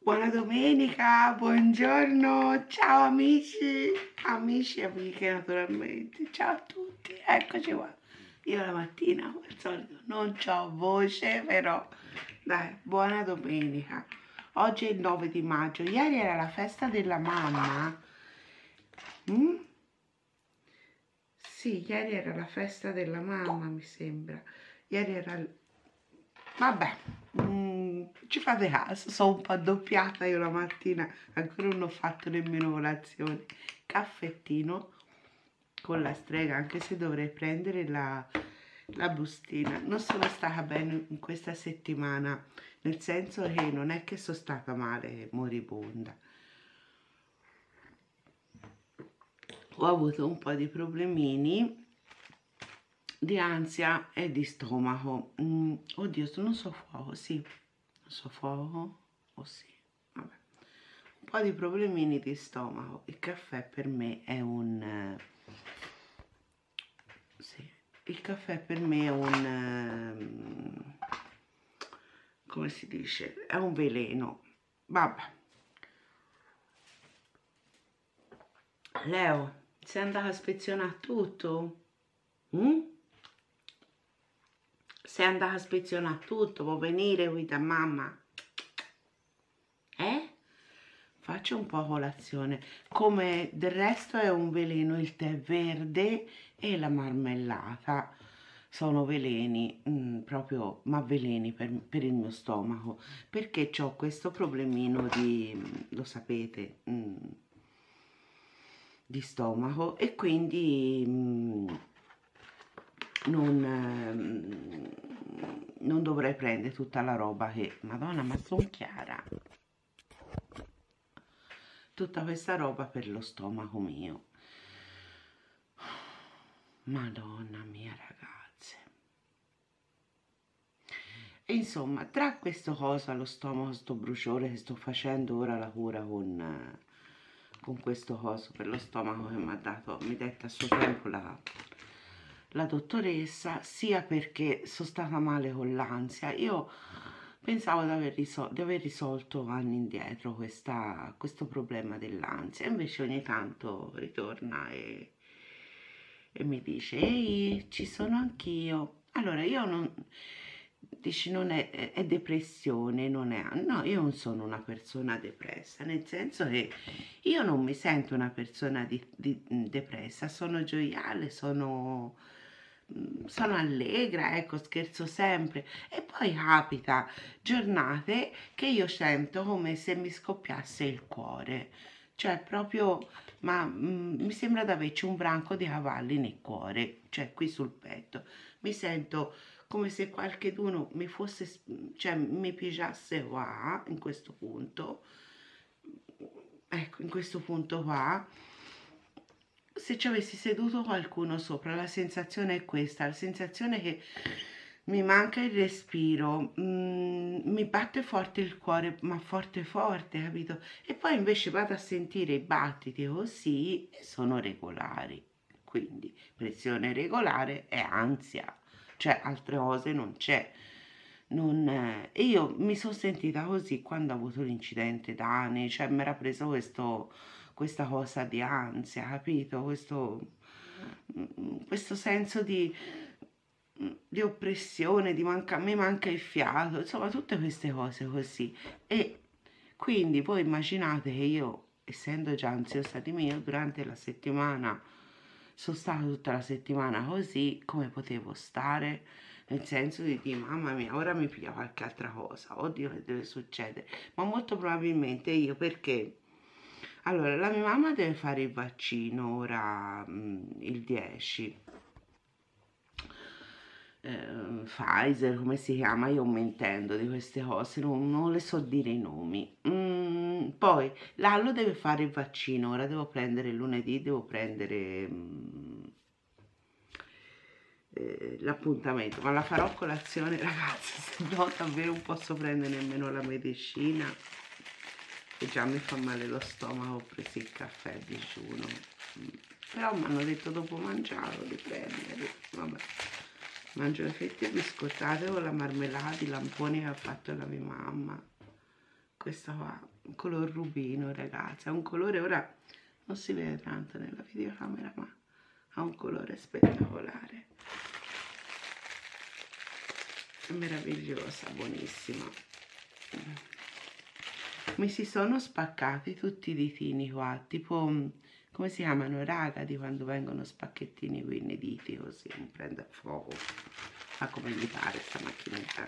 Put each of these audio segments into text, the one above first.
Buona domenica, buongiorno, ciao amici, amici e amiche naturalmente, ciao a tutti, eccoci qua. Io la mattina, come al solito, non ho voce, però dai, buona domenica. Oggi è il 9 di maggio, ieri era la festa della mamma. Mm? Sì, ieri era la festa della mamma, mi sembra. Ieri era vabbè, ci fate caso, sono un po' addoppiata io la mattina, ancora non ho fatto nemmeno colazione. Caffettino con la strega, anche se dovrei prendere la bustina. Non sono stata bene in questa settimana, nel senso che non è che sono stata male, moribonda. Ho avuto un po' di problemini di ansia e di stomaco. Oddio, non so fuoco, sì, non so fuoco, oh sì, vabbè. Un po' di problemini di stomaco. Il caffè per me è sì, il caffè per me è come si dice, è un veleno. Vabbè. Leo, sei andata a ispezionare tutto? Mm? Sei andata a ispezionare tutto, vuoi venire qui da mamma? Eh? Faccio un po' colazione. Come del resto è un veleno il tè verde e la marmellata. Sono veleni, proprio, ma veleni per il mio stomaco, perché ho questo problemino di, lo sapete, di stomaco e quindi non dovrei prendere tutta la roba che, madonna, ma sono chiara, tutta questa roba per lo stomaco mio. Madonna mia, ragazze. E insomma, tra questo cosa, lo stomaco, sto bruciore che sto facendo ora la cura con questo coso per lo stomaco che mi ha dato, mi detta a suo tempo la dottoressa, sia perché sono stata male con l'ansia. Io pensavo di aver risolto anni indietro questo problema dell'ansia, invece ogni tanto ritorna e mi dice, ehi, ci sono anch'io. Allora, io non, dici, non è depressione, non è, no, io non sono una persona depressa, nel senso che io non mi sento una persona depressa, sono gioiale, sono allegra, ecco, scherzo sempre. E poi capita giornate che io sento come se mi scoppiasse il cuore, cioè proprio, ma mi sembra di averci un branco di cavalli nel cuore, cioè qui sul petto. Mi sento come se qualcheduno mi fosse, cioè mi pigiasse qua, in questo punto, ecco, in questo punto qua, se ci avessi seduto qualcuno sopra, la sensazione è questa, la sensazione che mi manca il respiro, mi batte forte il cuore, ma forte forte, capito? E poi invece vado a sentire i battiti così e sono regolari. Quindi pressione regolare è ansia, cioè altre cose non c'è. E io mi sono sentita così quando ho avuto l'incidente Dani, cioè mi era preso questa cosa di ansia, capito? Questo senso di oppressione, mi manca il fiato, insomma tutte queste cose così. E quindi voi immaginate che io, essendo già ansiosa di mio, durante la settimana sono stata tutta la settimana così, come potevo stare? Nel senso di dire, mamma mia, ora mi piglia qualche altra cosa, oddio che deve succedere, ma molto probabilmente io perché? Allora, la mia mamma deve fare il vaccino ora, il 10, Pfizer, come si chiama, io mi intendo di queste cose, non le so dire i nomi. Poi Lallo deve fare il vaccino, ora devo prendere lunedì, devo prendere l'appuntamento, ma la farò a colazione ragazzi, se no davvero non posso prendere nemmeno la medicina, che già mi fa male lo stomaco, ho preso il caffè a digiuno. Però mi hanno detto dopo mangiarlo di prendere, vabbè. Mangio le fette biscottate con la marmellata di lamponi che ha fatto la mia mamma. Questa qua color rubino, ragazzi, è un colore, ora non si vede tanto nella videocamera, ma ha un colore spettacolare, è meravigliosa, buonissima. Mi si sono spaccati tutti i ditini qua, tipo, come si chiamano, raga, di quando vengono spacchettini qui nei diti, così, non prende a fuoco, fa come gli pare sta macchinetta.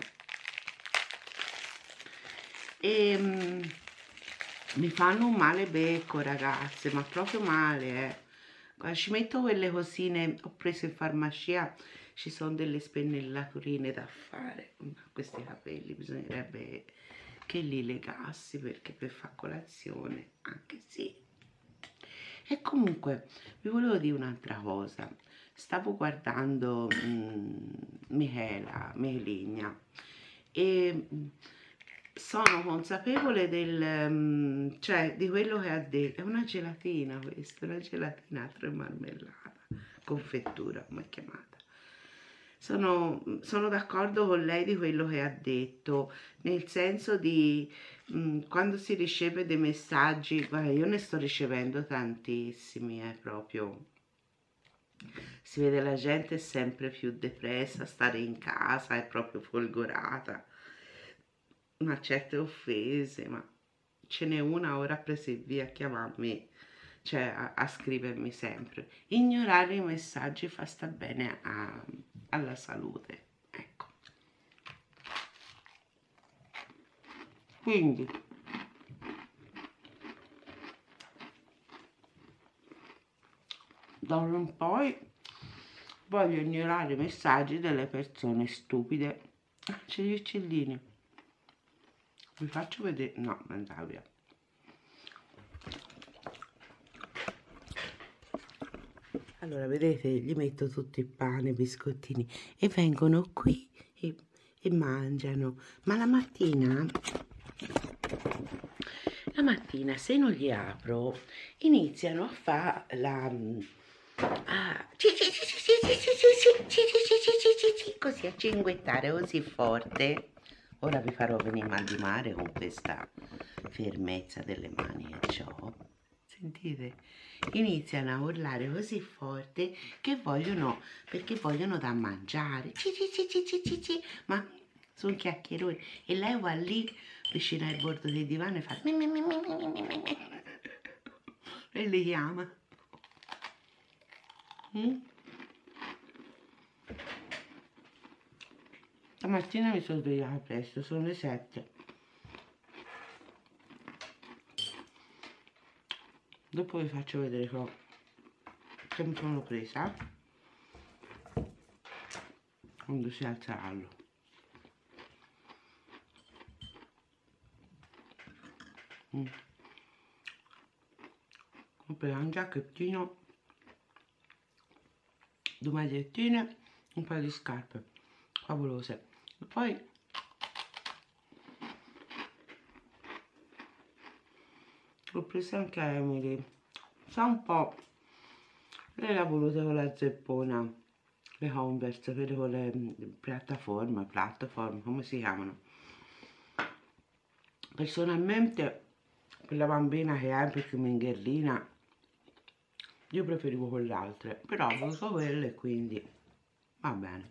E mi fanno un male becco, ragazze, ma proprio male, Quando ci metto quelle cosine, ho preso in farmacia, ci sono delle spennellaturine da fare, ma questi capelli bisognerebbe che li legassi, perché per far colazione, anche sì. E comunque, vi volevo dire un'altra cosa. Stavo guardando Micheligna, e sono consapevole cioè, di quello che ha detto. È una gelatina questa, una gelatina a 3 marmellata, confettura, come è chiamata. Sono d'accordo con lei di quello che ha detto, nel senso di quando si riceve dei messaggi, guarda, io ne sto ricevendo tantissimi, proprio. Si vede la gente è sempre più depressa, stare in casa è proprio folgorata, ma certe offese, ma ce n'è una ora presa via a chiamarmi, cioè a scrivermi sempre. Ignorare i messaggi fa sta bene alla salute, ecco. Quindi da ora in poi voglio ignorare i messaggi delle persone stupide. C'è gli uccellini, vi faccio vedere, no, andava via. Allora, vedete, gli metto tutto il pane, i biscottini, e vengono qui e mangiano. Ma la mattina se non li apro, iniziano a fare la... così, a cinguettare così forte. Ora vi farò venire mal di mare con questa fermezza delle mani e ciò. Sentite? Iniziano a urlare così forte che vogliono, perché vogliono da mangiare. Ma sono chiacchieroni. E lei va lì vicino al bordo del divano e fa e li chiama. Stamattina mi sono svegliata presto, sono le 7. Dopo vi faccio vedere che mi sono presa quando si alzeranno. Ho preso un giacchettino, 2 magliettine, un paio di scarpe favolose. E poi ho preso anche Emily, sa un po', lei l'ha voluta con la zeppona, le Converse, quelle con le piattaforme, come si chiamano. Personalmente, per la bambina che è più mingherlina, io preferivo quelle altre, però ho voluto quelle, quindi va bene.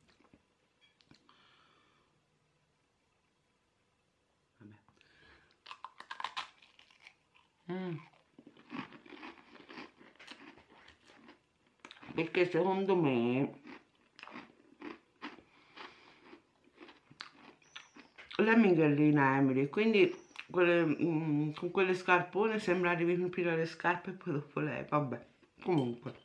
Perché secondo me lei mingherlina Emily, quindi con quelle scarpone sembra di riempire le scarpe e poi dopo lei, vabbè, comunque.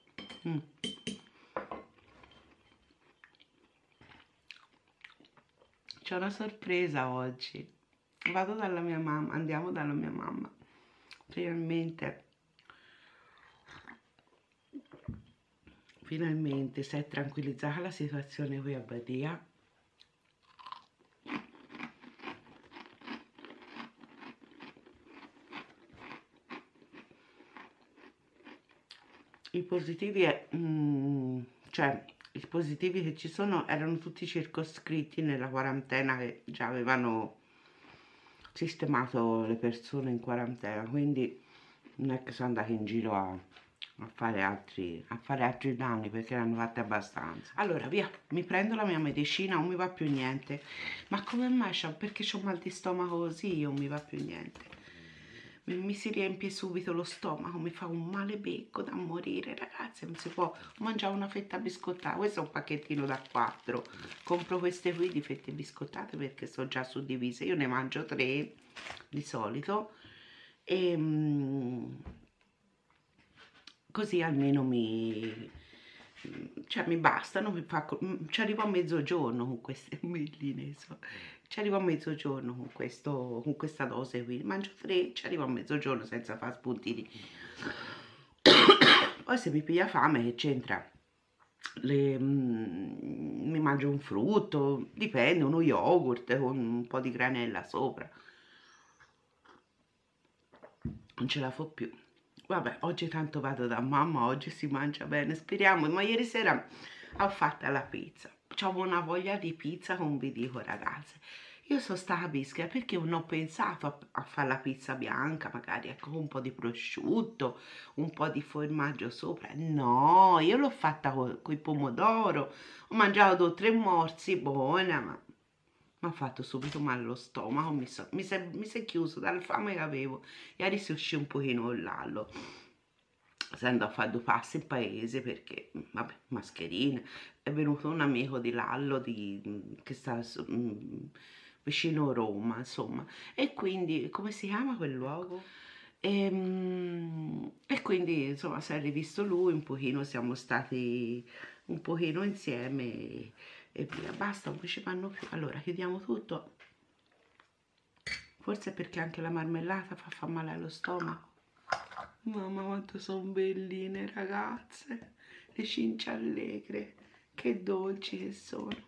C'è una sorpresa oggi. Vado dalla mia mamma, andiamo dalla mia mamma. Finalmente si è tranquillizzata la situazione qui a Badia. I positivi, cioè i positivi che ci sono erano tutti circoscritti nella quarantena che già avevano sistemato le persone in quarantena, quindi non è che sono andata in giro a fare altri danni, perché ne hanno fatti abbastanza. Allora via, mi prendo la mia medicina, non mi va più niente. Ma come mai? Perché c'ho mal di stomaco così, non mi va più niente. Mi si riempie subito lo stomaco, mi fa un male becco da morire, ragazzi, non si può mangiare una fetta biscottata. Questo è un pacchettino da 4, compro queste qui di fette biscottate perché sono già suddivise, io ne mangio 3 di solito e così almeno cioè mi bastano, ci arrivo a mezzogiorno con queste milline, ci arrivo a mezzogiorno con questa dose qui, mangio 3, ci arrivo a mezzogiorno senza fare spuntini. Poi se mi piglia fame, che c'entra? Mi mangio un frutto, dipende, uno yogurt con un po' di granella sopra. Non ce la fo più. Vabbè, oggi tanto vado da mamma, oggi si mangia bene, speriamo. Ma ieri sera ho fatto la pizza. C'avevo una voglia di pizza, non vi dico, ragazze. Io sono stata bisca perché non ho pensato a fare la pizza bianca, magari ecco, con un po' di prosciutto, un po' di formaggio sopra. No, io l'ho fatta con i pomodoro. Ho mangiato 2 o 3 morsi, buona, ma mi ha fatto subito male allo stomaco, mi si è chiuso dalla fame che avevo. Ieri si uscì un pochino l'allo, essendo a fare 2 passi in paese perché, vabbè, mascherine. È venuto un amico di Lallo che sta vicino Roma, insomma, e quindi, come si chiama quel luogo? E quindi, insomma, si è rivisto lui, un pochino siamo stati un pochino insieme e via, basta, non ci fanno più. Allora chiudiamo tutto, forse perché anche la marmellata fa male allo stomaco. Mamma quanto sono belline, ragazze, le cinciallegre, che dolci che sono.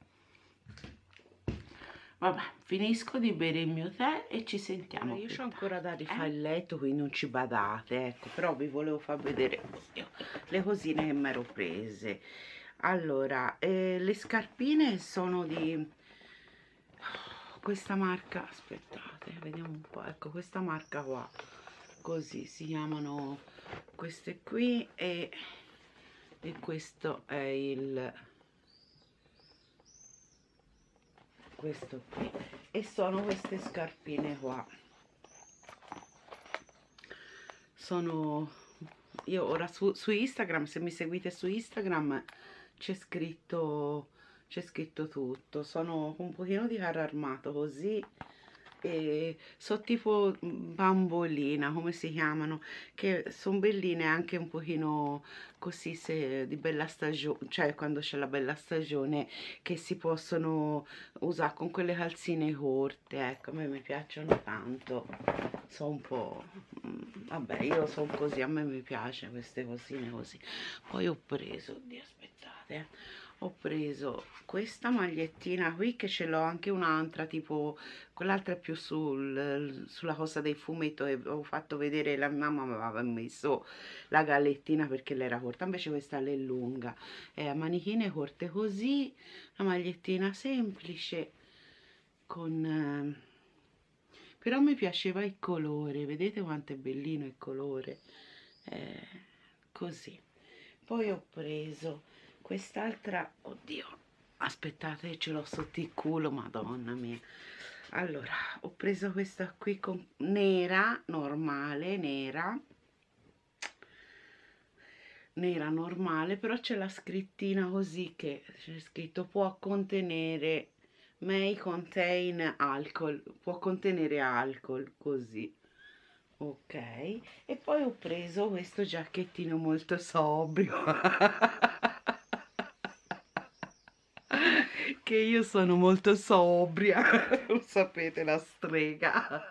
Vabbè, finisco di bere il mio tè e ci sentiamo. Io ho ancora da rifare il letto, quindi non ci badate, ecco, però vi volevo far vedere le cosine che mi ero prese. Allora, le scarpine sono di questa marca, aspettate, vediamo un po', ecco, questa marca qua, così si chiamano queste qui, e questo è questo qui, e sono queste scarpine qua. Sono, io ora su Instagram, se mi seguite su Instagram c'è scritto tutto. Sono un pochino di carro armato così, e so tipo bambolina, come si chiamano, che sono belline anche un pochino così, se di bella stagione, cioè quando c'è la bella stagione, che si possono usare con quelle calzine corte, ecco, a me mi piacciono tanto. So un po', vabbè, io sono così, a me mi piace queste cosine così. Poi ho preso, oddio, aspettate, ho preso questa magliettina qui, che ce l'ho anche un'altra, tipo quell'altra è più sulla cosa dei fumetti, e avevo fatto vedere, la mamma mi aveva messo la gallettina perché l'era corta, invece questa è lunga, è a manichine corte così, una magliettina semplice con però mi piaceva il colore, vedete quanto è bellino il colore, così. Poi ho preso quest'altra, oddio, aspettate, ce l'ho sotto il culo, madonna mia. Allora, ho preso questa qui nera, normale, nera normale, però c'è la scrittina così, che c'è scritto può contenere, may contain alcol, può contenere alcol, così. Ok, e poi ho preso questo giacchettino molto sobrio che io sono molto sobria, lo sapete, la strega.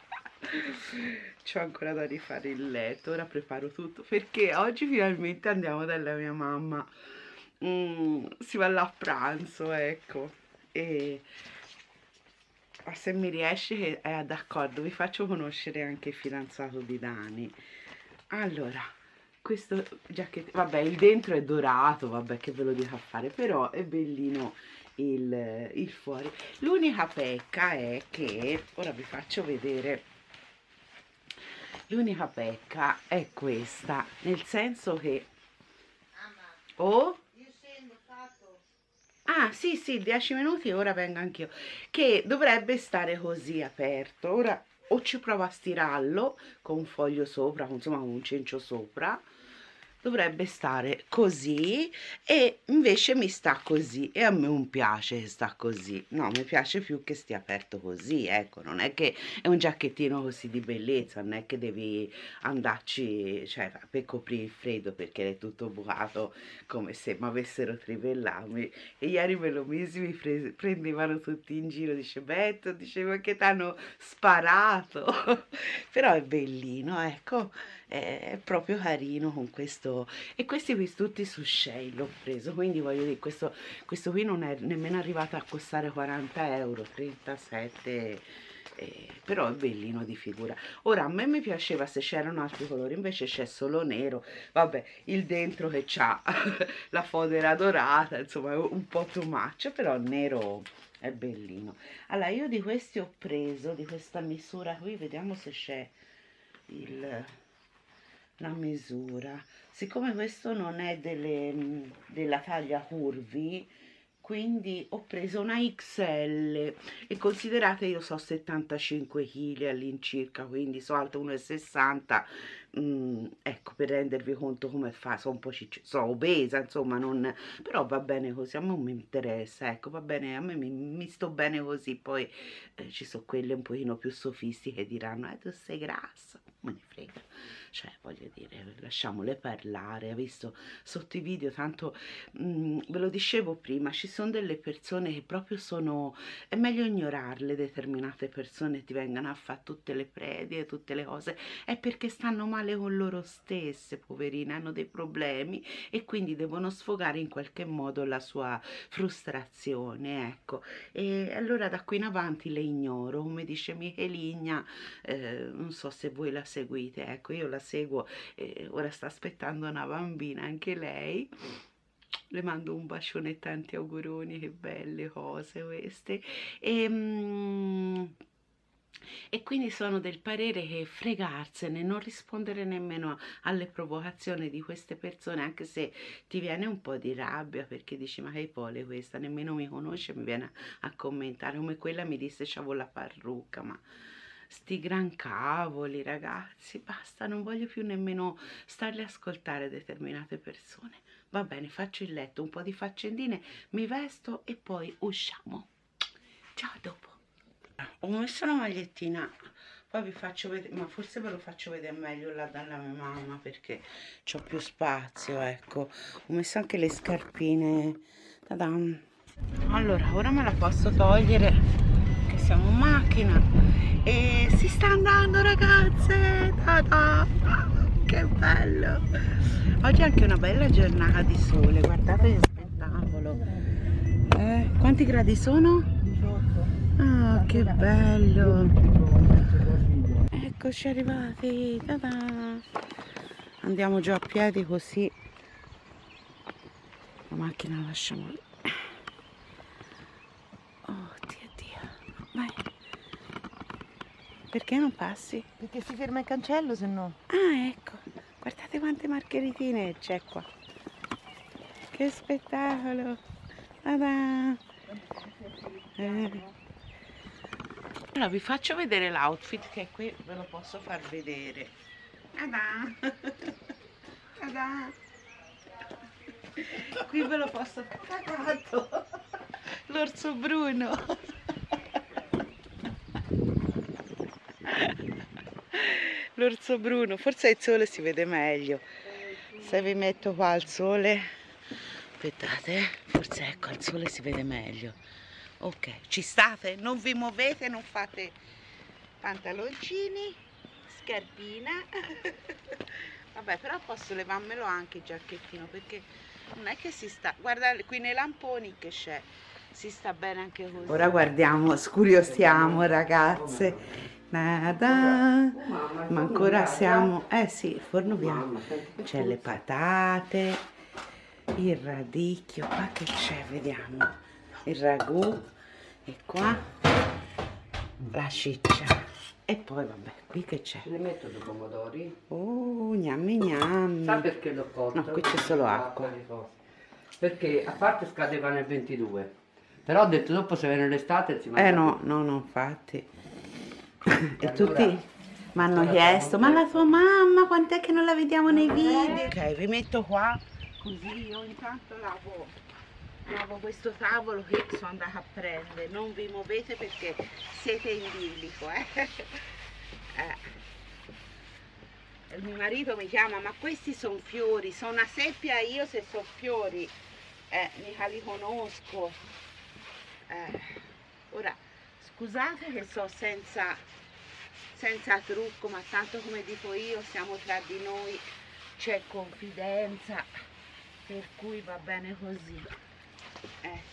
C'ho ancora da rifare il letto, ora preparo tutto perché oggi finalmente andiamo dalla mia mamma, si va là a pranzo, ecco, e se mi riesce è d'accordo, vi faccio conoscere anche il fidanzato di Dani. Allora, questo giacchetto, vabbè, il dentro è dorato, vabbè, che ve lo dico a fare, però è bellino il fuori. L'unica pecca è che, ora vi faccio vedere, l'unica pecca è questa, nel senso che... Oh? Ah, sì, sì, 10 minuti, ora vengo anch'io. Che dovrebbe stare così aperto. Ora o ci provo a stirarlo con un foglio sopra, insomma con un cencio sopra. Dovrebbe stare così e invece mi sta così e a me non piace che sta così. No, mi piace più che stia aperto così, ecco, non è che è un giacchettino così di bellezza, non è che devi andarci, cioè, per coprire il freddo perché è tutto bucato come se mi avessero trivellato. E ieri me lo misi, mi prendevano tutti in giro, dice Betto, dicevo che t'hanno sparato. Però è bellino, ecco, è proprio carino con questo, e questi qui tutti su Shein l'ho preso, quindi voglio dire, questo qui non è nemmeno arrivato a costare 40 euro, 37, però è bellino di figura. Ora a me mi piaceva se c'erano altri colori, invece c'è solo nero, vabbè, il dentro che c'ha la fodera dorata, insomma è un po' too much, però il nero è bellino. Allora io di questi ho preso, di questa misura qui, vediamo se c'è la misura. Siccome questo non è della taglia curvi, quindi ho preso una XL e considerate io so 75 kg all'incirca, quindi so alta 1,60 ecco, per rendervi conto come fa, so un po' so obesa, insomma, non, però va bene così, a me non mi interessa, ecco, va bene, a me mi sto bene così. Poi ci sono quelle un pochino più sofistiche che diranno tu sei grassa, me ne frega, cioè voglio dire, lasciamole parlare. Ha visto sotto i video, tanto ve lo dicevo prima, ci sono delle persone che proprio sono, è meglio ignorarle, determinate persone ti vengano a fare tutte le predie, tutte le cose, è perché stanno male con loro stesse, poverine, hanno dei problemi e quindi devono sfogare in qualche modo la sua frustrazione, ecco. E allora da qui in avanti le ignoro, come dice Micheligna, non so se voi la seguite, ecco, io la seguo, ora sta aspettando una bambina anche lei, le mando un bacione e tanti auguroni, che belle cose queste. E quindi sono del parere che fregarsene, non rispondere nemmeno alle provocazioni di queste persone, anche se ti viene un po' di rabbia perché dici ma che pole questa, nemmeno mi conosce, mi viene a commentare, come quella mi disse c'avevo la parrucca, ma sti gran cavoli ragazzi, basta, non voglio più nemmeno starle a ascoltare determinate persone. Va bene, faccio il letto, un po' di faccendine, mi vesto e poi usciamo. Ciao, a dopo. Ho messo la magliettina, poi vi faccio vedere, ma forse ve lo faccio vedere meglio là dalla mia mamma perché c'ho più spazio, ecco. Ho messo anche le scarpine. Ta-dam. Allora, ora me la posso togliere che siamo in macchina e si sta andando ragazze. Ta-da. Che bello. Oggi è anche una bella giornata di sole, guardate che spettacolo. Quanti gradi sono? 18. Ah, che bello. Eccoci arrivati. Ta-da. Andiamo giù a piedi così la macchina la lasciamo lì. Oh Dio, vai. Perché non passi? Perché si ferma il cancello, se no. Ah, ecco, guardate quante margheritine c'è qua. Che spettacolo. Ta-da. Allora vi faccio vedere l'outfit che qui ve lo posso far vedere. Ta-da. Ta-da. Qui ve lo posso fare. L'orso bruno. L'orso bruno, forse il sole si vede meglio. Se vi metto qua al sole, aspettate, forse ecco al sole si vede meglio. Ok, ci state? Non vi muovete, non fate pantaloncini, scarpina. Vabbè, però posso levarmelo anche il giacchettino perché non è che si sta, guarda qui nei lamponi che c'è, si sta bene anche così. Ora guardiamo, scuriosiamo ragazze. Nada, ma ancora siamo, sì, il forno bianco, c'è le patate, il radicchio, qua che c'è, vediamo, il ragù e qua la ciccia. E poi vabbè, qui che c'è? Ce ne metto dei pomodori. Oh, gnammi gnammi. Sa perché l'ho cotto? No, qui c'è solo acqua. Perché a parte scadeva nel 22. Però ho detto dopo se viene l'estate si mangia. No, infatti. E allora, tutti mi hanno chiesto, ma la tua mamma quant'è che non la vediamo nei video? Ok, vi metto qua, così io intanto lavo questo tavolo che sono andata a prendere. Non vi muovete perché siete in bilico, Il mio marito mi chiama, ma questi sono fiori, sono una seppia io se sono fiori, mica li conosco. Ora, scusate che so senza trucco, ma tanto come dico io, siamo tra di noi, c'è confidenza, per cui va bene così. Ecco.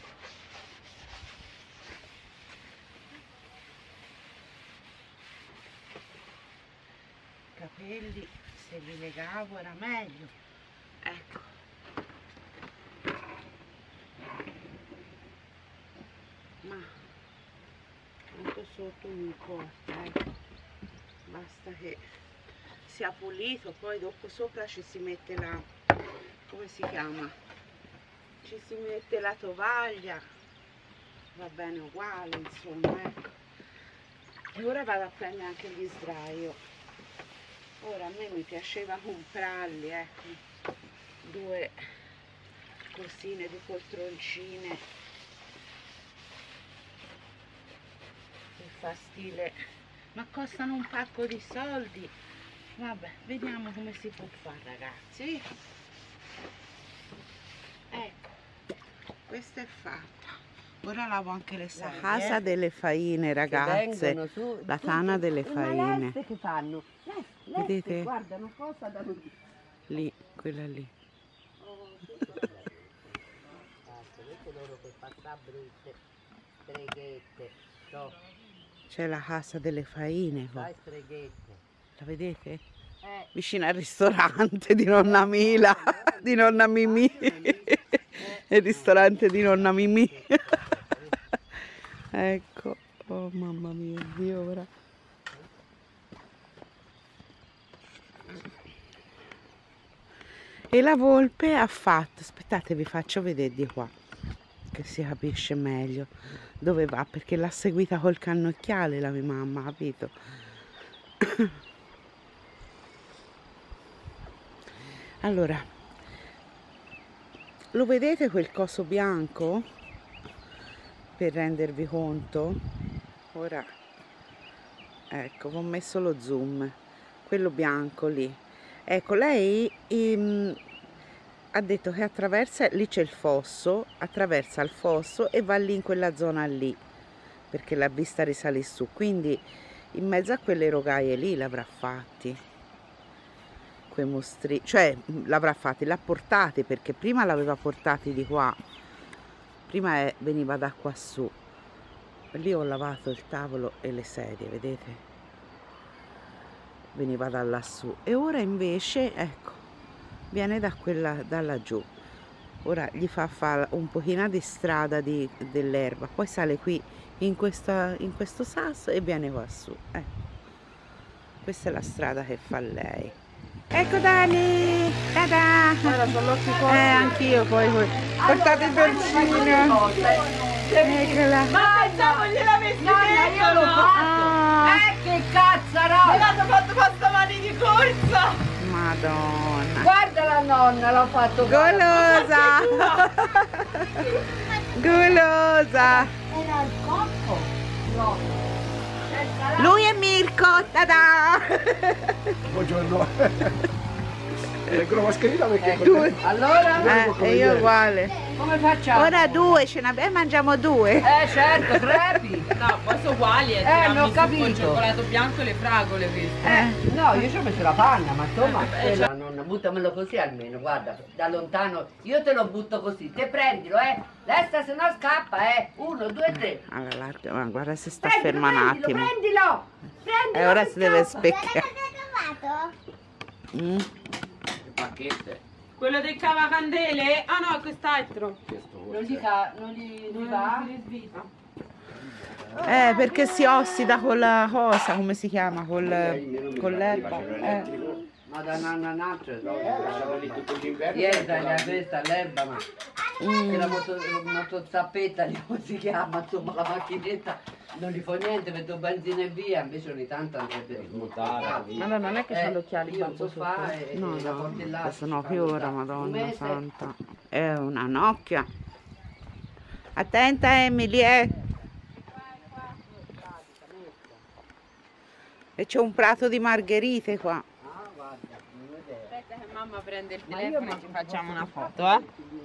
Capelli se li legavo era meglio, ecco. Ma tanto sotto non importa, ecco. Basta che sia pulito, poi dopo sopra ci si mette la, come si chiama? Ci si mette la tovaglia, va bene uguale, insomma, ecco. E ora vado a prendere anche gli sdraio. Ora a me mi piaceva comprarli, ecco, 2 cosine di poltroncine per far stile, ma costano un pacco di soldi. Vabbè, vediamo come si può fare, ragazzi. Ecco, questa è fatta. Ora lavo anche le saglie. La casa delle faine, ragazze. Su, la tana delle faine. Le che fanno? Vedete? Guarda, una cosa da non dire. Lì, quella lì. Vedete loro che passano brutte, streghette. C'è la casa delle faine qua. Dai, streghette. La vedete? Vicino al ristorante di nonna Mila, di nonna Mimì. Il ristorante di nonna Mimì. Ecco, oh mamma mia, Dio ora. E la volpe ha fatto, aspettate vi faccio vedere di qua, che si capisce meglio dove va, perché l'ha seguita col cannocchiale la mia mamma, capito? Allora, lo vedete quel coso bianco? Per rendervi conto, ora, ecco, vi ho messo lo zoom, quello bianco lì. Ecco, lei ha detto che attraversa, lì c'è il fosso, attraversa il fosso e va lì in quella zona lì, perché l'ha vista risalire su, quindi in mezzo a quelle rogaie lì l'avrà fatti, quei mostri, cioè l'avrà fatti, l'ha portati, perché prima l'aveva portati di qua, prima veniva da qua su, lì ho lavato il tavolo e le sedie, vedete? Veniva da lassù e ora invece, ecco, viene da laggiù. Ora gli fa fare un pochino di strada dell'erba, poi sale qui in questo sasso e viene qua su. Ecco, questa è la strada che fa lei. Ecco Dani! Tada! Anch'io poi. Portate il dolcino! Eccola! Ma pensavo gliel'avessi detto, no? Che cazzaro! Me l'hanno fatto pasta mani di corsa! Madonna! Guarda la nonna, l'ho fatto Golosa! Golosa! Era il cocco? No. Lui è Mirko! Tada! Buongiorno. Leggo la mascherina perché Allora? E io uguale. Come facciamo? Ora 2 ce ne abbiamo, mangiamo 2. Certo, crepi. No, poi sono uguali, non ho capito. con il cioccolato bianco e le fragole queste. No, io ci ho messo la panna, ma insomma, la nonna, buttamelo così almeno, guarda, da lontano, io te lo butto così, te prendilo, Resta se no scappa, 1, 2, 3. Allora, guarda se sta ferma un attimo. Prendilo! E ora si deve specchiare. pacchette. Quello del cavacandele? Ah no, è quest'altro. Non gli va? Perché si ossida con la cosa, come si chiama? Con l'erba. Ma da nanna nace, Lasciava lì tutto l'inverno. ieri taglia questa l'erba, ma che la motozappetta lì, come si chiama, insomma la macchinetta, non gli fa niente, metto benzina e via, invece ogni tanto andrebbe rimutare. Ma no, non è che c'ha gli occhiali io quanto so fare e No, la no, porti là. questo no, ci che fanno ora, stare. Un madonna mese. santa. È una nocchia. Attenta Emily, E c'è un prato di margherite qua. Ah, guarda, non vedere. Aspetta che mamma prende il telefono e ci facciamo una foto,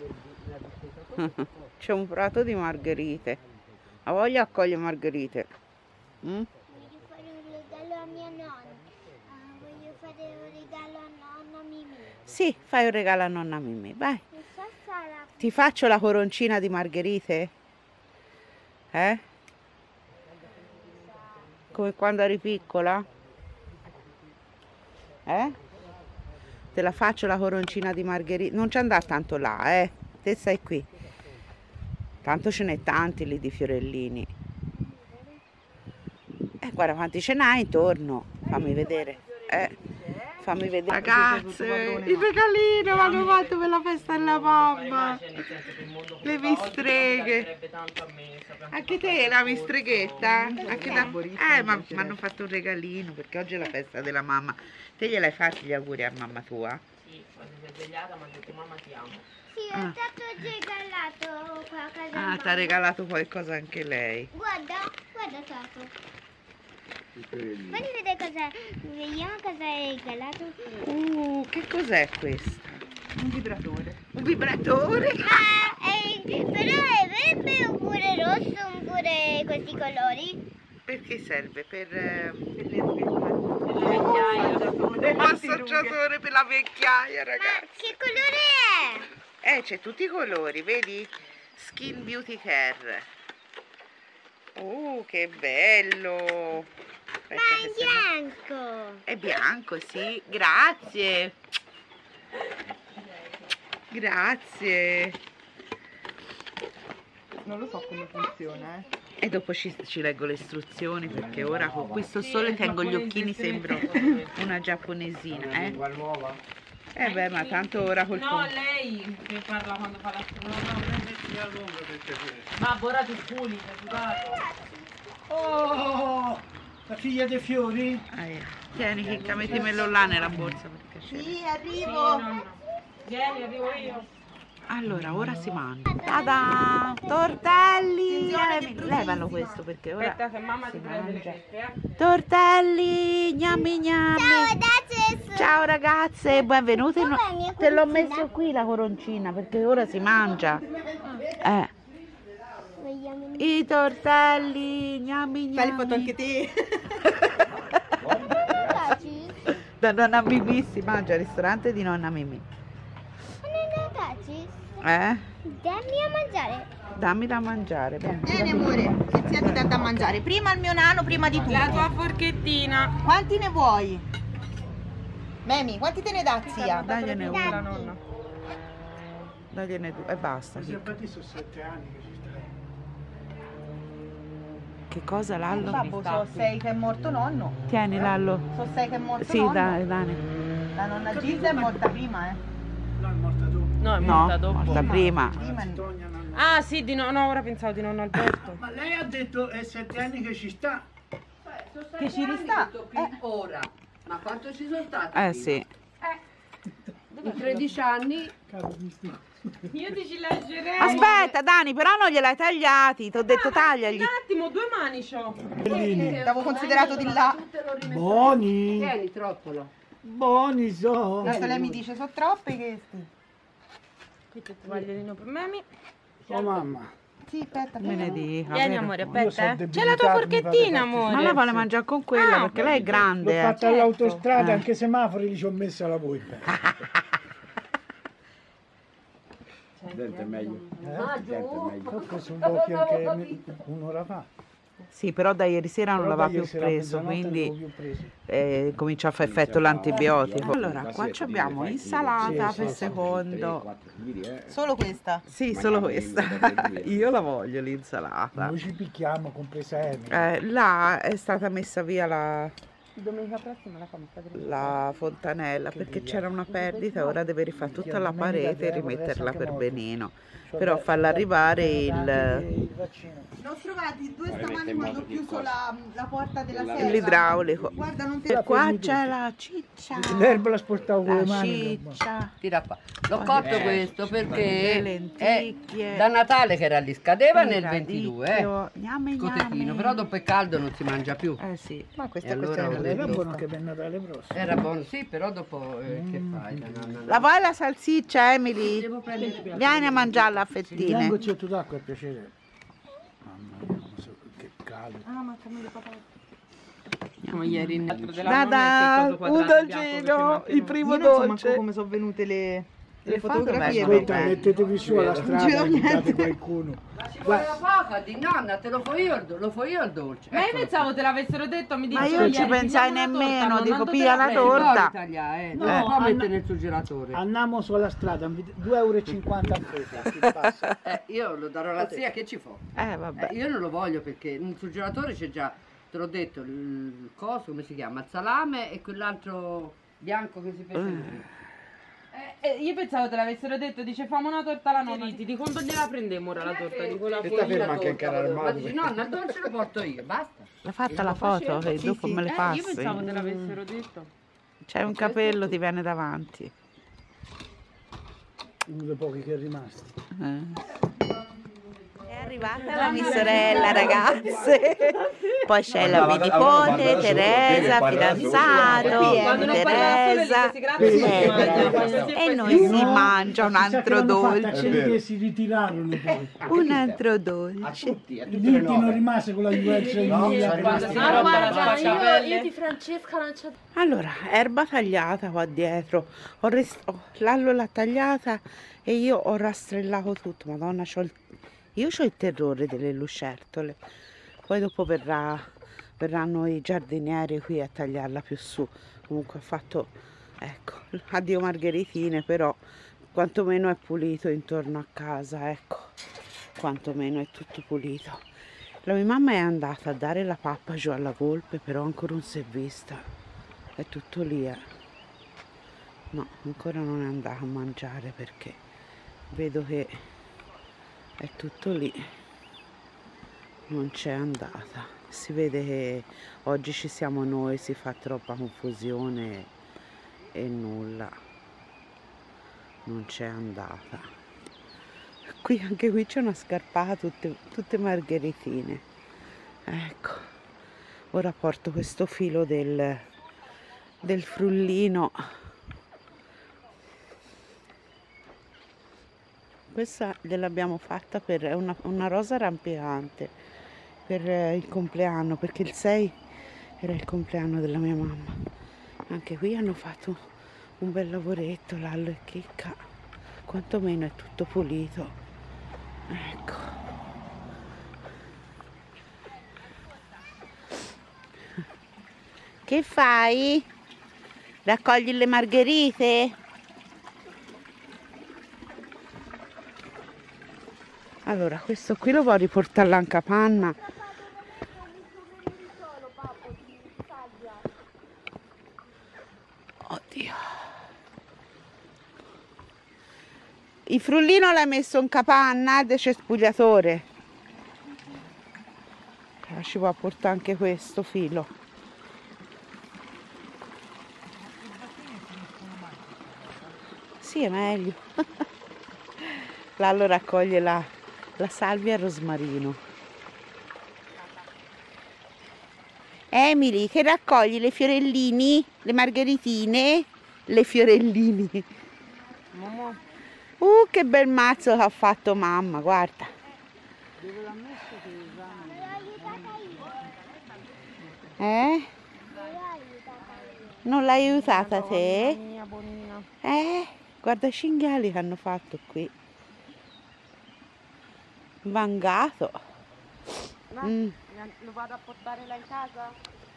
C'è un prato di margherite. Ha voglia accoglie margherite. Voglio fare un regalo a mia nonna. Voglio fare un regalo a nonna Mimì. Sì, fai un regalo a nonna Mimì, vai. Non so sarà. Ti faccio la coroncina di margherite? Come quando eri piccola? Te la faccio la coroncina di margherite. Non ci andare tanto là, Te stai qui. Tanto ce n'è tanti lì di fiorellini. Guarda quanti ce n'hai intorno. Fammi vedere. Fammi vedere. Ragazze, il regalino l'hanno fatto per la festa della mamma. Le mistreghe. Anche te la mistreghetta? Anche da... ma mi hanno fatto un regalino perché oggi è la festa della mamma. Te gliel'hai fatti gli auguri a mamma tua? Sì, quando si è svegliata mi ha detto mamma ti amo. Sì, è stato regalato qualcosa. Ah, ti ha regalato qualcosa anche lei. Guarda, guarda Tato. Fammi vedere cosa. Vediamo cosa hai regalato. Che cos'è questa? Un vibratore. Un vibratore? Però è verde oppure rosso oppure questi colori? Perché serve? Per Le massaggiatore per la vecchiaia, Ma ragazzi. che colore è? C'è tutti i colori, vedi? Skin Beauty Care. Che bello! Ma Aspetta, è che se no- bianco. È bianco, sì. Grazie. Grazie. Non lo so come funziona, E dopo ci leggo le istruzioni perché ora con questo sole tengo gli occhini, sembro una giapponesina, Lingua nuova. Beh, ma tanto ora col No, lei che parla quando fa la Ma ora ti sculi, sei sudato. Oh, la figlia dei fiori? Tieni, chicca, mettimelo là nella borsa perché c'è. Sì, arrivo. Vieni, arrivo io. Allora, ora si mangia. Tada! Tortelli! Levalo questo perché ora Aspetta che mamma ti si prende le mangia. fette, Tortelli! Gnammi gnammi! Ciao, ragazzi. Ciao ragazze, benvenute. Dov'è la mia Te l'ho coroncina? messo qui la coroncina perché ora si mangia. Vogliamo. I tortelli, gnammi gnammi. Fai le foto anche te. Taci? Da nonna Mimì si mangia al ristorante di nonna Mimì. Non è Taci? Dammi a mangiare. Dammi da mangiare. Bene amore, che sia ti dà da mangiare. Prima il mio nano, prima di tutto. La tua forchettina. Quanti ne vuoi? Memi, quanti te ne dà zia? Dagliene La uno. nonna. Dagliene due e basta. Sì, infatti sono 7 anni che ci stai. Che cosa Lallo? Babbo, so 6 che è morto nonno. Tieni Lallo. So 6 che è morto Sì, nonno. dai, Dani. La nonna Gilda è morta prima, No, è morta dopo. No, è No, morta dopo. morta prima. Prima Antonia, no. Ah sì, di no, ora pensavo di nonno Alberto. Ma lei ha detto è 7 anni che ci sta. Che ci rista? Ora. Ma quanto ci sono stati? Sì. In 13 anni. Caro misto. Io ti ci lascerei. Aspetta Dani, però non gliel'hai tagliati. Ti ho detto tagliagli. Un attimo, 2 mani c'ho. L'avevo considerato di là. Buoni. Tieni, trottolo. Buoni so. Adesso lei mi dice, sono troppe questi. Qui c'è il tovagliolino per Memi. Oh mamma. Sì, aspetta, Me ne dica. Vieni vero? amore, Io so aspetta. C'è la debilitato, tua mi forchettina, fate amore. Ma la vuole mangiare con quella perché lei è L'ho grande. fatta all'autostrada, Eh. anche i semafori li ci ho messo alla volpe. Ah, giù. Ho preso un po' anche un'ora fa. Sì, però da ieri sera non Però l'aveva da più ieri sera a preso, mezzanotte non quindi l'avevo più preso. comincia a fare effetto l'antibiotico. Allora, qua abbiamo insalata per secondo. Solo questa? Sì, solo questa. Io la voglio l'insalata. Noi ci picchiamo, compresa Emily. Là è stata messa via Domenica prossima la fammi fare. la fontanella perché c'era una perdita e ora deve rifare tutta la parete e rimetterla per benino. Però farla arrivare il Ne ho trovati due stamani quando ho chiuso la porta della serra. l'idraulico. Guarda, non E qua c'è la ciccia. L'erba la sportavo con La le mani. ciccia. Tira qua. L'ho cotto questo Le perché lenticchie. da Natale che era lì, scadeva nel Il 22, radicchio. Gname, cotechino, gname. però dopo è caldo non si mangia più. Sì. Ma questa E è allora questione ho delle Era detto- buono che per Natale prossimo. Era buono, sì, però dopo che fai? La vuoi la salsiccia, Emily? Devo prendere Vieni a mangiarla a fettine. Piango c'è d'acqua, è piacere. Mamma mia, non so che caldo. Come ieri in Dada, un dolcino, il primo dolce. come sono venute le fotografie. Aspetta, mettetevi su alla strada e invitate qualcuno. Ci vuole poca di nonna, te lo fo io il dolce. Ma io Eccolo. pensavo te l'avessero detto, mi Ma dicevo io non ci ieri, pensai pigliamo una nemmeno, torta, dico, nonno, piglia te la prego. torta. Italia, No, non può Anna- mettere nel surgelatore. Andiamo sulla strada, 2,50 € a fetta, chi passa. Io lo darò alla zia che ci fa. Vabbè. Io non lo voglio perché nel surgelatore c'è già, te l'ho detto, il coso, come si chiama? Il salame e quell'altro bianco che si fece lui. Io pensavo te l'avessero detto, dice fammi una torta alla nonna. Ti dico quando gliela prendiamo ora la torta, dico la Sta ferma anche ma dici nonna, il dolce lo porto io, basta. L'ha fatta la foto e dopo me le Io passi. pensavo te l'avessero detto. C'è un capello, ti viene davanti. Uno dei pochi che è rimasto. È arrivata la mia sorella, ragazze. Poi c'è la mia nipote, Teresa, fidanzato, Quando non parla da Teresa. sole, le dice grazie, E noi si mangia un altro dolce. Che si ritirarono poi. Un altro dolce. Il Vinti non rimase con la Juventus in Io di Francesca non c'ho... Allora, erba tagliata qua dietro. Lallo l'ha tagliata e io ho rastrellato tutto. Madonna, io ho il terrore delle lucertole. Poi dopo verranno i giardinieri qui a tagliarla più su. Comunque ha fatto, ecco, addio margheritine, però quantomeno è pulito intorno a casa, ecco, quantomeno è tutto pulito. La mia mamma è andata a dare la pappa giù alla Volpe, però ancora non si è vista. È tutto lì, No, ancora non è andata a mangiare perché vedo che è tutto lì. Non c'è andata. Si vede che oggi ci siamo noi, si fa troppa confusione e nulla. Non c'è andata. Anche qui c'è una scarpata, tutte margheritine. Ecco. Ora porto questo filo del frullino. Questa gliel'abbiamo fatta è una rosa rampeggiante per il compleanno, perché il 6 era il compleanno della mia mamma. Anche qui hanno fatto un bel lavoretto, Lallo e Chicca, quantomeno è tutto pulito. Ecco. Che fai? Raccogli le margherite? Allora, questo qui lo voglio riportare all'ancapanna. Oddio. Il frullino l'hai messo in capanna del cespugliatore. Ci può portare anche questo filo. Sì, è meglio. Lallo raccoglie la salvia e il rosmarino. Emily, che raccogli le fiorellini? Le margheritine? Le fiorellini. Mamma. Che bel mazzo che ha fatto mamma, guarda. Non l'hai aiutata te? Guarda i cinghiali che hanno fatto qui. Vangato. Lo vado a portare là in casa?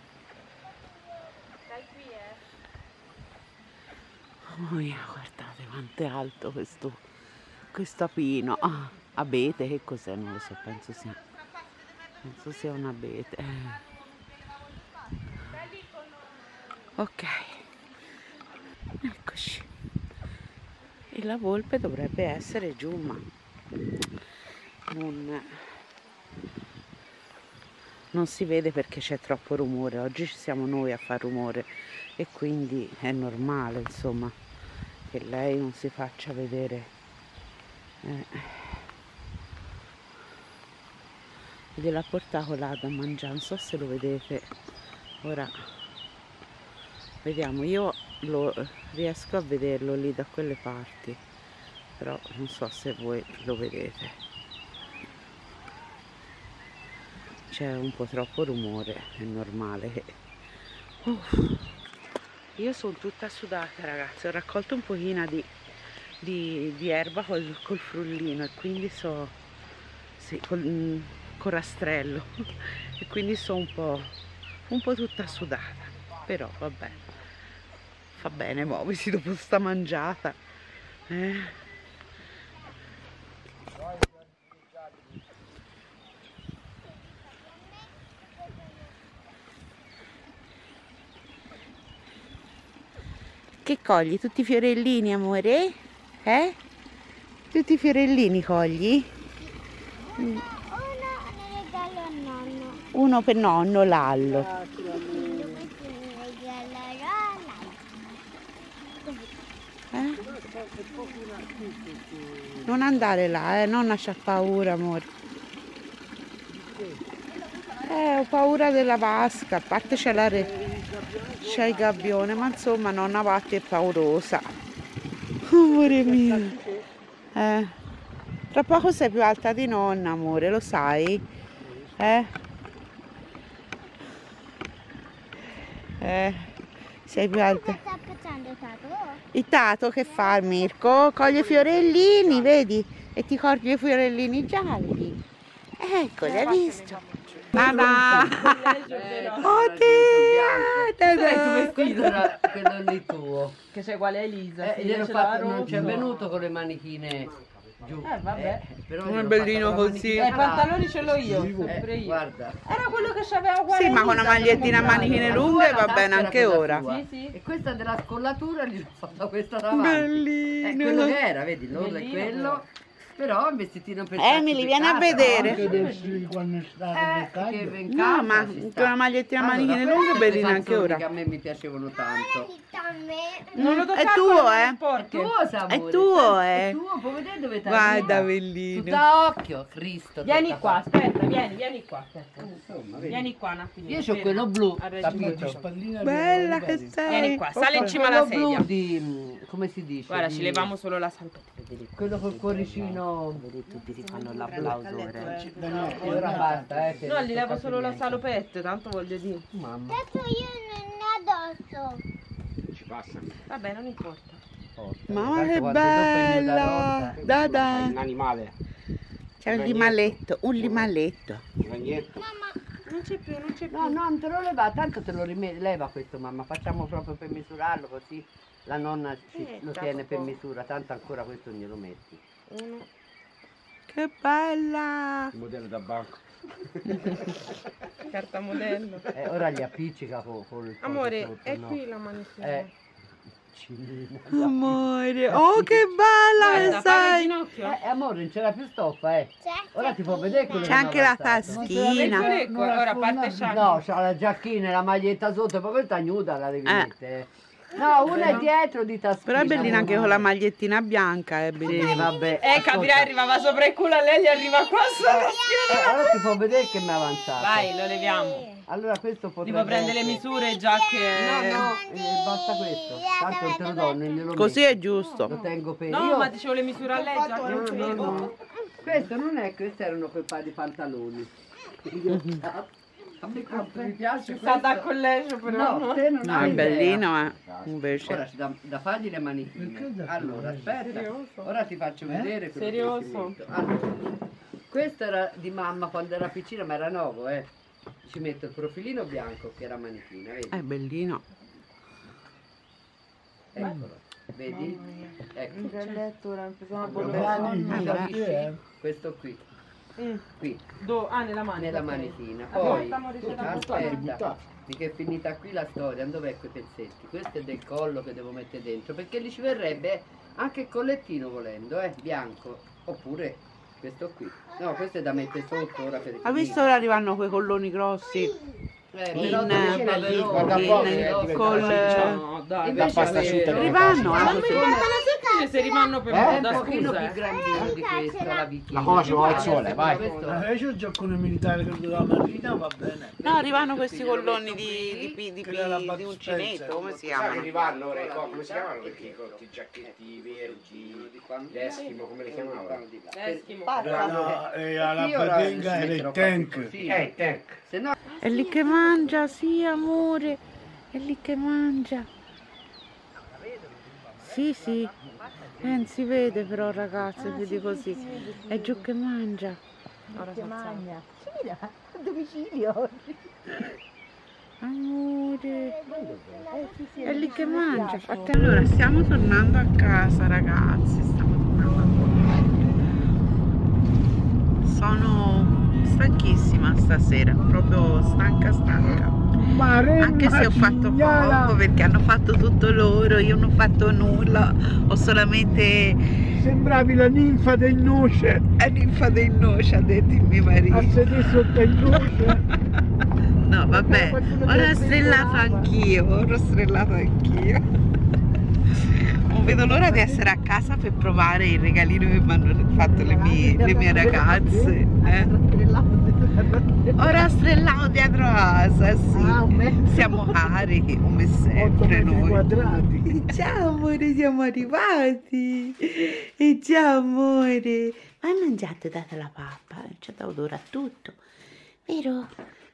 Stai qui, Oh mia, guardate quanto è alto questo pino. Ah, abete, che cos'è? Non lo so, penso sia un abete. Ok, eccoci. E la volpe dovrebbe essere giù, ma non si vede perché c'è troppo rumore. Oggi ci siamo noi a far rumore e quindi è normale, insomma, che lei non si faccia vedere. Gliela portavo là da mangiare, non so se lo vedete. Ora vediamo, io riesco a vederlo lì da quelle parti, però non so se voi lo vedete. C'è un po' troppo rumore, è normale. Io sono tutta sudata, ragazzi. Ho raccolto un pochino di erba col frullino e quindi col rastrello e quindi sono un po' tutta sudata, però vabbè, fa bene muoversi dopo sta mangiata. Che cogli? Tutti i fiorellini, amore? Tutti i fiorellini cogli? Uno ne regalo a nonno. Uno per nonno, Lallo. Questo ne regalerò a lei. Non andare là, nonna c'ha paura, amore. Ho paura della vasca, a parte c'è il gabbione, ma insomma nonna Patti è paurosa. Amore mio. Tra poco sei più alta di nonna, amore, lo sai? Sei più alta. Sta facendo Tato? Il Tato che fa, Mirko? Coglie i fiorellini, vedi? E ti coglie i fiorellini gialli. Eccoli, hai visto? Mamma! Oddio! Il vestito era quello lì tuo. Che sei uguale a Elisa. Gliel'ho fatto, non ci è venuto con le manichine giù. Vabbè. Però Non è gliel'ho bellino fatto la così. manichina I pantaloni ce l'ho io, là. sempre io. Guarda. Era quello che c'aveva uguale Sì, ma a con una Elisa, magliettina a che manichine La lunghe tua, va la bene tasca anche era quella ora. tua. Sì, sì. E questa della scollatura gli ho fatto questa davanti. Bellino. Quello che era, vedi, l'orlo è Bellino, quello. Però un vestitino per Emily, vieni a vedere. Anche adesso quando è stato il caldo. che No, ma con una magliettina a manichine lunghe è bellina anche ora. Che a me mi piacevano tanto. A me. Non lo È toccare tuo, con le eh? È sporche. tuo, Samuele. È tuo, È tuo, puoi vedere dove t'hai Guarda, messo? bellino. Tutta occhio, Cristo. Vieni tocca qua, fare. aspetta, vieni qua. Aspetta. Insomma, vedi. Vieni qua un attimo. Io c'ho quello blu, A Reggio capito? Emilia. Spallina Bella di- che sei. Vieni qua, sale in cima alla Quello blu sedia. di, come si dice? Guarda, di- ci leviamo solo la salpetta. Quello col cuoricino. Vedi, tutti ti fanno l'applauso ora. Ora basta, che No, non gli so levo capire solo la niente. salopette, tanto voglio dire. Mamma. Adesso io non ne addosso. Vabbè, non importa. Mamma Tanto che quando dopo è nuda bella. rotta. Dada. Un animale, C'è un limaletto. un ragnetto. Non c'è più. No, no, non te lo leva, tanto te lo leva questo, mamma. Facciamo proprio per misurarlo, così la nonna lo tiene per misura, tanto ancora questo glielo metti. Uno. Che bella. Il modello da banco. Carta modello. Ora gli appiccica col Amore, sotto, è no? qui la manichina. Cilina. Amore. Oh, che bella che Guarda, fai il sei. ginocchio. Amore, non c'era più stoffa, Ora ti può vedere quello C'è che anche mi ha la avanzato. taschina. Ecco, ora parte sciacquo. No, c'ha la giacchina e la maglietta sotto, ma questa nuda la devi mettere. No, una è dietro di taschina. Però è bellina anche con la magliettina bianca, è Sì, bellina. vabbè. Capirai, arrivava sopra il culo a lei, gli arriva qua sulla schiena. Allora ti può vedere che mi ha avanzato. Vai, lo leviamo. Allora questo potrebbe Devo prendere le essere- misure già che... No, basta questo. Tanto non te lo do, non glielo Così metto. è giusto. Lo tengo per No, io. ma dicevo le misure a lei già che non ci vedo. No. Questo non è, questi erano quel paio di pantaloni. A me quanto mi piace Sta da questo. collegio però. No, te non No, hai è idea. bellino, Ora invece. c'è da fargli le manichine. Allora, aspetta. Serioso? Ora ti faccio vedere quello Serioso? che ci metto. Allora, questo era di mamma quando era piccina, ma era nuovo, ci metto il profilino bianco che era manichina, vedi? È bellino. Eccolo, vedi? Ecco. Il letto ora mi sono Questo qui. Qui. Nella manica. Nella manichina. Poi, aspetta, che è finita qui la storia, dov'è quei pezzetti? Questo è del collo che devo mettere dentro, perché lì ci verrebbe anche il collettino volendo, bianco. Oppure questo qui. No, questo è da mettere sotto ora per il Hai visto ora arrivano quei colloni grossi? però la pasta asciutta Arrivano se rimanno per un da pochino scusa, più grandino di questo, la vicina. La cosa va al sole, vai. Questo- Io gioco con i militari che della marina, va bene. No, arrivano questi colloni di uncinetto, come si chiamano? Arrivano ora, come si chiamano questi giacchetti verdi, l'Eskimo, come li chiamavano? Alla Bedenga era il tank. Tank. Se no, È lì che mangia, sì amore, è lì che mangia. Sì, sì, non si vede però ragazzi, vedi così, è giù che mangia. Che mangia. Sì, a domicilio. Amore, è lì che mangia. Allora, stiamo tornando a casa ragazzi, sono stanchissima stasera, proprio stanca. Anche se ho fatto poco perché hanno fatto tutto loro, io non ho fatto nulla, ho solamente... Sembravi la ninfa del noce. È ninfa del noce, ha detto il mio marito. A sedere sotto il noce. No vabbè, ora strellato anch'io, Non vedo l'ora di essere a casa per provare il regalino che mi hanno fatto le mie ragazze. Ora strellato dietro casa, sì. Siamo carichi come sempre noi. Quadrati. Ciao amore, siamo arrivati. E ciao amore. Ma hai mangiato data la pappa? Ci ha dato ora tutto. Vero?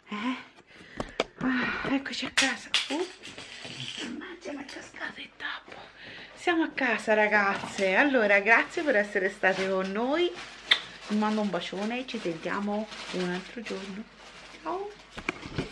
Eccoci a casa. Mangia, mi è cascato il tappo. Siamo a casa ragazze. Allora, grazie per essere state con noi. Vi mando un bacione e ci sentiamo un altro giorno. Ciao.